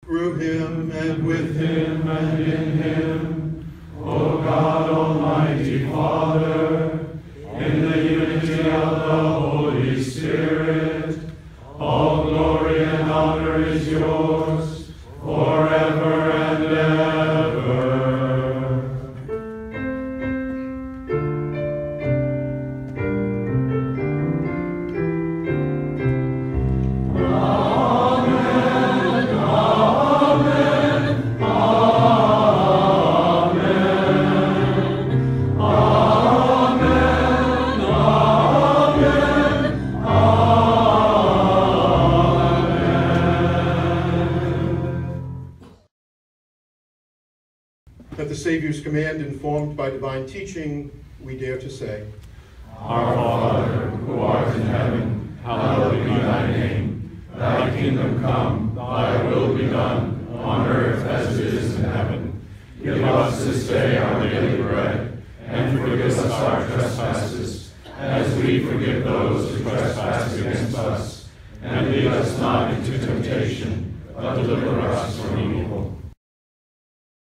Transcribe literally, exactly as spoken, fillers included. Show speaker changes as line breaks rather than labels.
through him, and with him,
and in him, O God, Almighty Father, in the unity of the Holy Spirit, all glory and honor is yours, forever and ever.
At the Savior's command, informed by divine teaching, we dare to say,
Our Father, who art in heaven, hallowed be thy name. Thy kingdom come, thy will be done, on earth as it is in heaven. Give us this day our daily bread, and forgive us our trespasses, as we forgive those who trespass against us. And lead us not into temptation, but deliver us from evil.